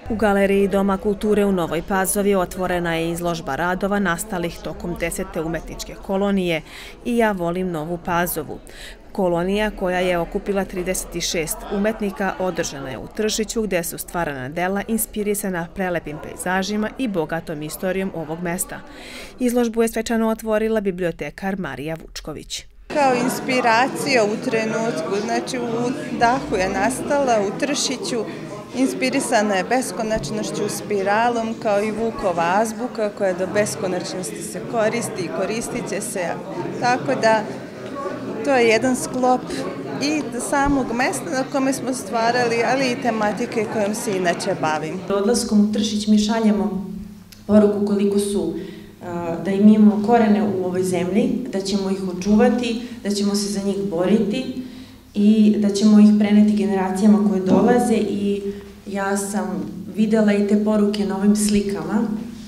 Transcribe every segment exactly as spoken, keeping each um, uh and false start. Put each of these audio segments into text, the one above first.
U Galeriji Doma kulture u Novoj Pazovi otvorena je izložba radova nastalih tokom desete umetničke kolonije I ja volim Novu Pazovu. Kolonija, koja je okupila trideset šest umetnika, održana je u Tršiću, gde su stvarana dela inspirisana prelepim pejzažima I bogatom istorijom ovog mesta. Izložbu je svečano otvorila bibliotekar Marija Vučković. Kao inspiracija u trenutku, znači u dahu je nastala u Tršiću, inspirisana je beskonačnošću, spiralom, kao I Vukova azbuka koja do beskonačnosti se koristi I koristit će se. Tako da to je jedan sklop I samog mesta na kome smo stvarali, ali I tematike kojom se inače bavim. Odlaskom u Tršić mi šaljemo poruku koliko su, da im imamo korene u ovoj zemlji, da ćemo ih očuvati, da ćemo se za njih boriti I da ćemo ih preneti generacijama koje dolaze I ja sam videla I te poruke na ovim slikama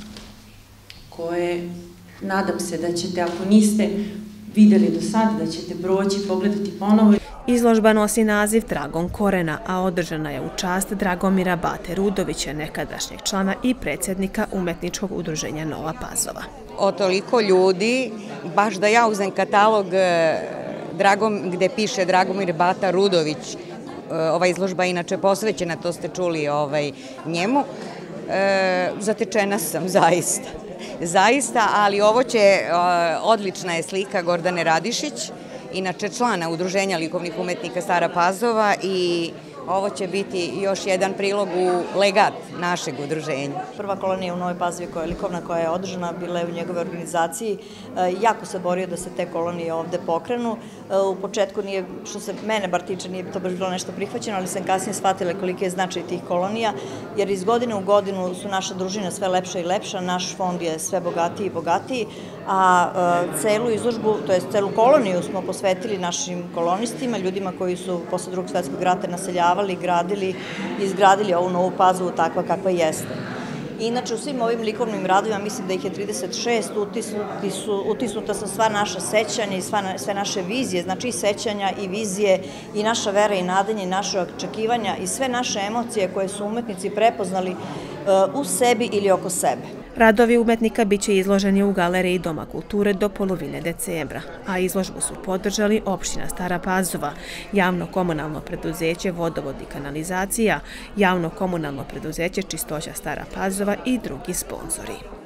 koje nadam se da ćete, ako niste videli do sada, da ćete proći, pogledati ponovo. Izložba nosi naziv Tragom korena, a održana je u čast Dragomira Bate Rudovića, nekadašnjeg člana I predsjednika Umetničkog udruženja Nova Pazova. O toliko ljudi, baš da ja uzem katalog gde piše Dragomir Bata Rudović, ova izložba je inače posvećena, to ste čuli njemu, zatečena sam zaista. Zaista, ali ovo će, odlična je slika Gordane Radišić, inače člana Udruženja likovnih umetnika Stara Pazova I ovo će biti još jedan prilog u legat našeg udruženja. Prva kolonija u Novoj Pazovi koja je likovna, koja je održana, bila je u njegove organizaciji. Jako se borio da se te kolonije ovde pokrenu. U početku nije, što se mene bar tiče, nije to baš bilo nešto prihvaćeno, ali sam kasnije shvatila koliki je značaj tih kolonija, jer iz godine u godinu su naša družina sve lepša I lepša, naš fond je sve bogatiji I bogatiji, a celu izložbu, to je celu koloniju smo posvetili našim kolonistima, ljudima koji su posle Drugog svjetskog rata naseljavali, gradili I izgradili ovu Novu Pazovu takva kakva jeste. Inače, u svim ovim likovnim radovima, mislim da ih je trideset šest, utisnuta su sva naša sećanja I sve naše vizije, znači I sećanja I vizije I naša vera I nadanje I naše očekivanja I sve naše emocije koje su umetnici prepoznali u sebi ili oko sebe. Radovi umetnika biće izloženi u Galeriji Doma kulture do polovine decembra, a izložbu su podržali opština Stara Pazova, javno komunalno preduzeće Vodovod I kanalizacija, javno komunalno preduzeće Čistoća Stara Pazova I drugi sponzori.